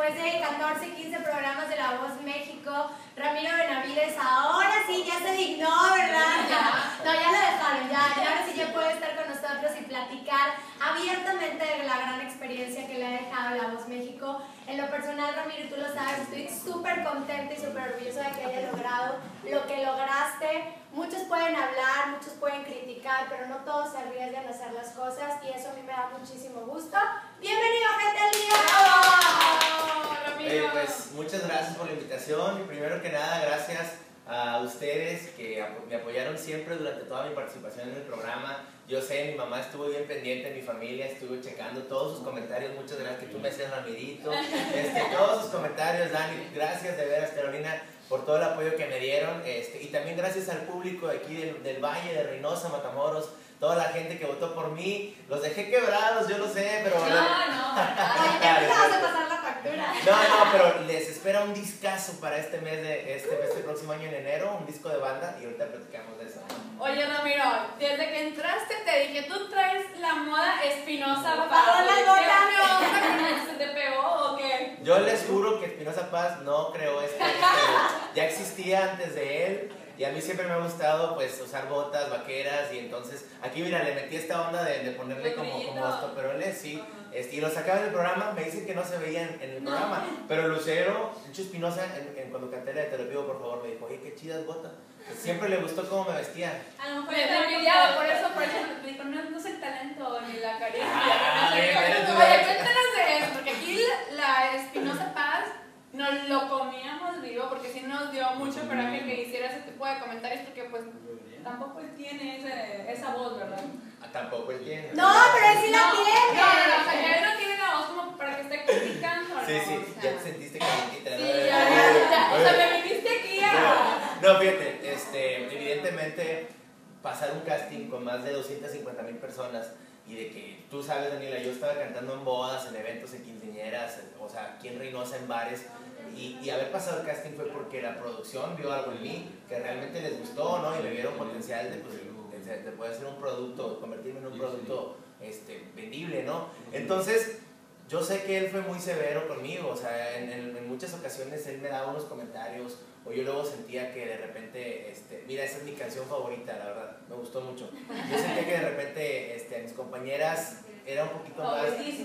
después de 14, 15 programas de La Voz México, Ramiro Benavides ahora sí ya se dignó, ¿verdad? No, ya lo dejaron, ya ahora sí ya puede estar con nosotros y platicar abiertamente de la gran experiencia que le ha dejado La Voz México. En lo personal, Ramiro, tú lo sabes, estoy súper contenta y súper orgullosa de que hayas logrado lo que lograste. Muchos pueden hablar, muchos pueden criticar, pero no todos se arriesgan a hacer las cosas y eso a mí me da muchísimo gusto. ¡Bienvenido, gente, al día! Pues muchas gracias por la invitación y primero que nada gracias a ustedes que me apoyaron siempre durante toda mi participación en el programa. Yo sé, mi mamá estuvo bien pendiente, mi familia estuvo checando todos sus comentarios. Muchas gracias, que tú me hacías Ramirito, todos sus comentarios, Dani, gracias de veras, Carolina, por todo el apoyo que me dieron, y también gracias al público de aquí del Valle, de Reynosa, Matamoros, toda la gente que votó por mí. Los dejé quebrados, yo lo sé, pero... No, ya te vas a pasar la factura. No, pero les espera un discazo para este próximo año en enero, un disco de banda, y ahorita platicamos de eso. Oye, Ramiro, desde que entraste te dije, tú traes la moda Espinosa Paz. ¿Se te pegó o qué? Yo les juro que Espinosa Paz no creó ya existía antes de él. Y a mí siempre me ha gustado pues usar botas, vaqueras, y entonces aquí mira, le metí esta onda de ponerle como estoperoles, sí. Y lo sacaba del programa, me dicen que no se veían en el programa, pero Lucero, Lucho Espinosa, cuando canté la de Te lo pido por favor, me dijo, oye, qué chidas botas. Siempre le gustó cómo me vestía. A lo mejor me envidiaba, por eso me dijo, no es el talento ni la carisma. Oye, cuéntanos de eso, porque aquí la Espinosa Paz nos lo comíamos vivo, porque sí nos dio mucho coraje que hiciera ese tipo de comentarios, porque pues tampoco él tiene esa voz, ¿verdad? Tampoco él tiene. No, pero él sí la tiene. No, o sea, él no tiene la voz como para que esté criticando, ¿no? Sí, ya te sentiste calientita, ¿no? Sí, ya, o sea, me viniste aquí a... No, fíjate, evidentemente pasar un casting con más de 250,000 personas y de que, tú sabes, Daniela, yo estaba cantando en bodas, en eventos, en quinceañeras, o sea, aquí en Reynosa, en bares, y haber pasado el casting fue porque la producción vio algo en mí que realmente les gustó, ¿no? Y me vieron potencial de poder hacer un producto, convertirme en un producto vendible, ¿no? Entonces, yo sé que él fue muy severo conmigo, o sea, en muchas ocasiones él me daba unos comentarios, o yo luego sentía que de repente, mira, esa es mi canción favorita, la verdad, me gustó mucho. Yo sentía que de repente mis compañeras era un poquito más...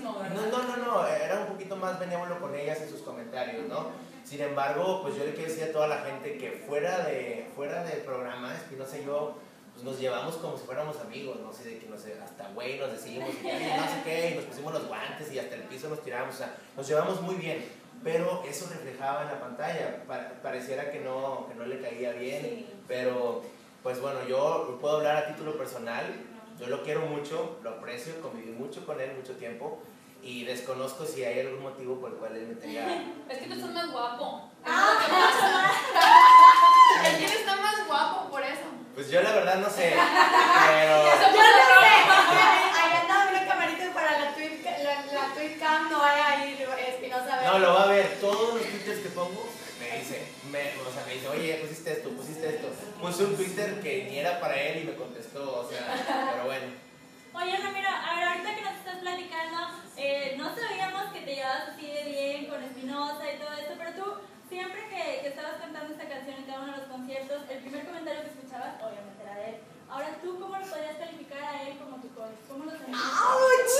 No, era un poquito más benévolo con ellas en sus comentarios, ¿no? Sin embargo, pues yo le quiero decir a toda la gente que fuera del programa, Espinosa y yo, pues nos llevamos como si fuéramos amigos, no sé, de que hasta güey nos decimos, y no sé qué, y nos pusimos los guantes y hasta el piso nos tiramos, o sea, nos llevamos muy bien, pero eso reflejaba en la pantalla, pareciera que no le caía bien, sí. Pero pues bueno, yo puedo hablar a título personal, yo lo quiero mucho, lo aprecio, conviví mucho con él mucho tiempo, y desconozco si hay algún motivo por el cual él me tenga... Es que tú estás más guapo. ¿Quién está más guapo por eso? Pues yo la verdad no sé, pero... Yo no sé, ahí andaba una camarita para la Twitcam, no vaya a ir Espinosa a ver. No, lo va a ver, todos los twitters que pongo, me dice, oye, pusiste esto. Puse un Twitter que ni era para él y me contestó, o sea, pero bueno. Oye, Ramiro, a ver, ahorita que nos estás platicando, no sabíamos que te llevabas así de bien con Espinosa y todo eso, pero tú, siempre que estabas cantando esta canción en cada uno de los conciertos, el primer comentario que escuchabas, obviamente era de él. Ahora, ¿tú cómo lo podrías calificar a él como tu coach? ¿Cómo lo sentiste? ¡Auch!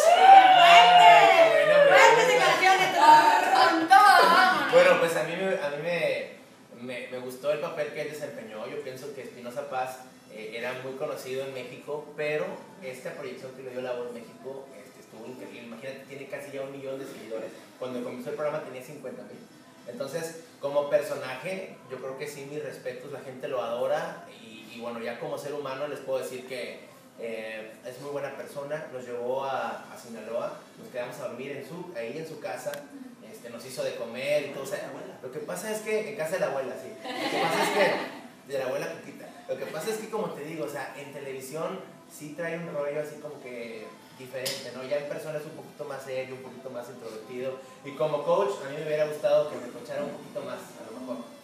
¡Fuerte canciones! Bueno, pues a mí me gustó el papel que él desempeñó. Yo pienso que Espinosa Paz era muy conocido en México, pero esta proyección que le dio La Voz México estuvo increíble. Imagínate, tiene casi ya 1 millón de seguidores. Cuando comenzó el programa tenía 50,000. Entonces, como personaje, yo creo que sí, mis respetos, la gente lo adora y bueno, ya como ser humano les puedo decir que es muy buena persona. Nos llevó a Sinaloa, nos quedamos a dormir ahí en su casa, nos hizo de comer y todo. O sea, lo que pasa es que, en casa de la abuela, sí, lo que pasa es que, de la abuela Cuquita, lo que pasa es que, como te digo, o sea, en televisión sí trae un rollo así como que diferente, ¿no? Ya en persona es un poquito más serio, un poquito más introvertido, y como coach a mí me hubiera gustado que me coachara un poquito más, a lo mejor.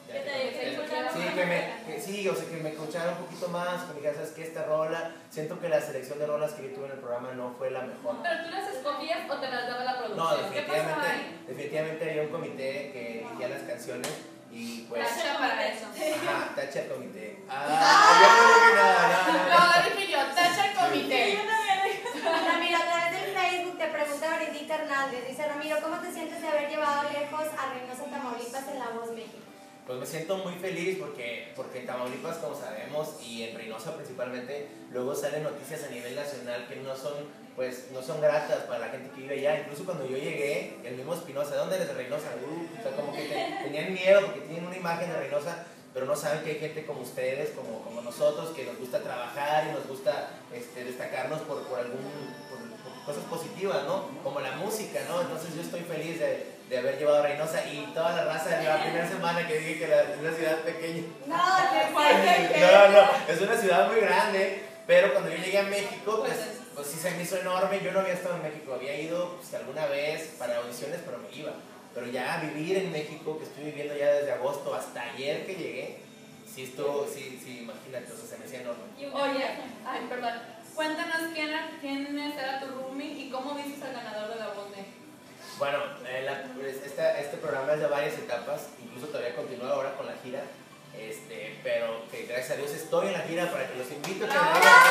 Sí, o sea, que me escucharan un poquito más, que me dijeran, ¿sabes qué? Esta rola, siento que la selección de rolas que yo tuve en el programa no fue la mejor. ¿Pero tú las escogías o te las daba la producción? No, ¿Qué pasaba ahí? definitivamente había un comité que elegía las canciones y pues... Tacha para eso. Ajá, tacha el comité. Yo no dije nada, No, dije yo, tacha el comité. Ramiro, a través del Facebook te pregunta Brindita Hernández. Dice, Ramiro, ¿cómo te sientes de haber llevado lejos a Reynosa, Tamaulipas en La Voz México? Pues me siento muy feliz porque en Tamaulipas, como sabemos, y en Reynosa principalmente, luego salen noticias a nivel nacional que no son gratas para la gente que vive allá. Incluso cuando yo llegué, el mismo Espinosa, ¿de dónde eres? De Reynosa. O sea, como que tenían miedo porque tienen una imagen de Reynosa, pero no saben que hay gente como ustedes, como nosotros, que nos gusta trabajar y nos gusta destacarnos por cosas positivas, ¿no? Como la música, ¿no? Entonces yo estoy feliz de haber llevado a Reynosa y toda la raza de la primera semana que dije que es una ciudad pequeña. No, Es una ciudad muy grande, pero cuando yo llegué a México, pues sí se me hizo enorme. Yo no había estado en México, había ido pues, alguna vez para audiciones, pero me iba. Pero ya vivir en México, que estoy viviendo ya desde agosto hasta ayer que llegué, sí, imagínate, o sea, se me hacía enorme. Oye, ay, perdón. Cuéntanos quién era tu roomie y cómo viste al ganador de La Voz México. Bueno, este programa es de varias etapas, incluso todavía continúa ahora con la gira, pero que gracias a Dios estoy en la gira para que los invito a que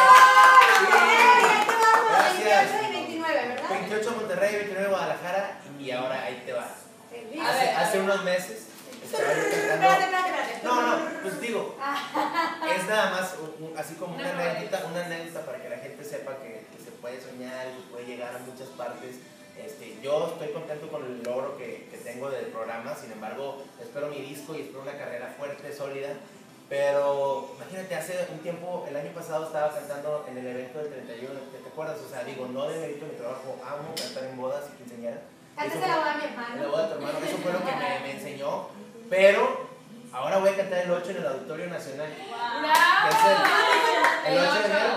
Gracias. 28 y 29, ¿verdad? 28 Monterrey, 29 Guadalajara y ahora ahí te vas. Hace unos meses estaba yo cantando. Espérate. No, pues digo, es nada más así como una anécdota para que la gente sepa que se puede soñar y se puede llegar a muchas partes. Yo estoy contento con el logro que tengo del programa, sin embargo, espero mi disco y espero una carrera fuerte, sólida. Pero imagínate, hace un tiempo, el año pasado estaba cantando en el evento del 31, ¿te acuerdas? O sea, digo, no demerito mi trabajo, amo cantar en bodas y quinceañeras. Antes de la boda de mi hermano. En la boda de tu hermano, eso fue lo que me enseñó. Pero ahora voy a cantar el 8 en el Auditorio Nacional. Que es el 8 de enero.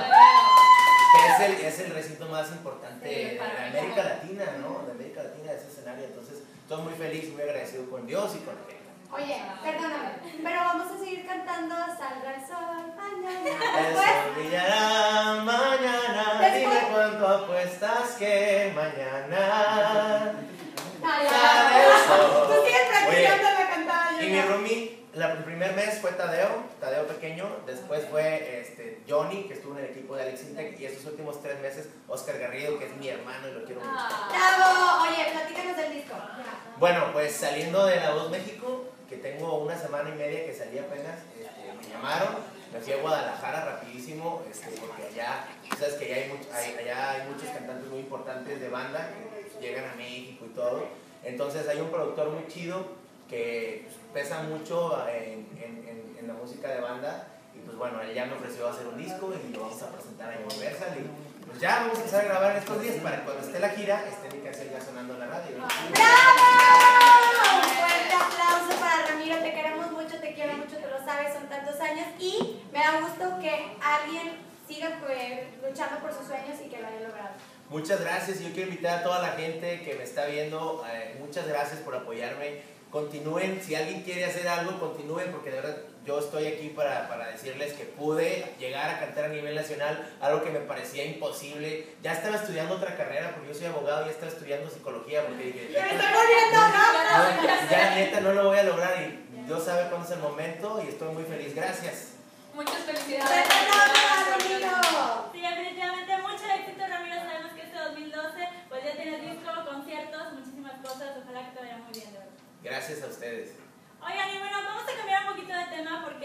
Que es el recinto más importante de América Latina, ¿no? De América Latina, de ese escenario. Entonces, estoy muy feliz y muy agradecido con Dios y con la gente. Oye, perdóname, pero vamos a seguir cantando Salga el sol mañana. El sol brillará mañana, dime cuánto apuestas que mañana sale el sol. Tú sigues practicando Oye, la cantada. y mi roomie, el primer mes fue Tadeo pequeño, después fue Johnny, que estuvo en el equipo de Alex Intec, y estos últimos 3 meses, Oscar Garrido, que es mi hermano y lo quiero mucho. ¡Bravo! Oye, platícanos del disco. Bueno, pues saliendo de La Voz México, que tengo una semana y media que salí apenas, me llamaron, me fui a Guadalajara rapidísimo, porque allá, sabes que allá hay muchos cantantes muy importantes de banda que llegan a México y todo. Entonces hay un productor muy chido que pesa mucho en la música de banda y pues bueno, él ya me ofreció hacer un disco y lo vamos a presentar en Universal y pues ya vamos a empezar a grabar en estos días para que cuando esté la gira esté mi canción ya sonando en la radio. ¡Bravo! Un fuerte aplauso para Ramiro, te queremos mucho, te quiero mucho, tú lo sabes, son tantos años y me da gusto que alguien siga luchando por sus sueños y que lo haya logrado. Muchas gracias y yo quiero invitar a toda la gente que me está viendo, muchas gracias por apoyarme. Continúen, si alguien quiere hacer algo, continúen, porque de verdad yo estoy aquí para decirles que pude llegar a cantar a nivel nacional, algo que me parecía imposible. Ya estaba estudiando otra carrera, porque yo soy abogado, ya estaba estudiando psicología, porque dije, ¡Ya me estoy volviendo loca! ya neta no lo voy a lograr y Dios sabe cuándo es el momento y estoy muy feliz. Gracias. Muchas felicidades. Ramiro! Sí, definitivamente mucho éxito, Ramiro. Sabemos que este 2012 pues ya tienes disco, conciertos, muchísimas cosas. Ojalá que te vaya muy bien, de verdad. Gracias a ustedes. Oigan, y bueno, vamos a cambiar un poquito de tema porque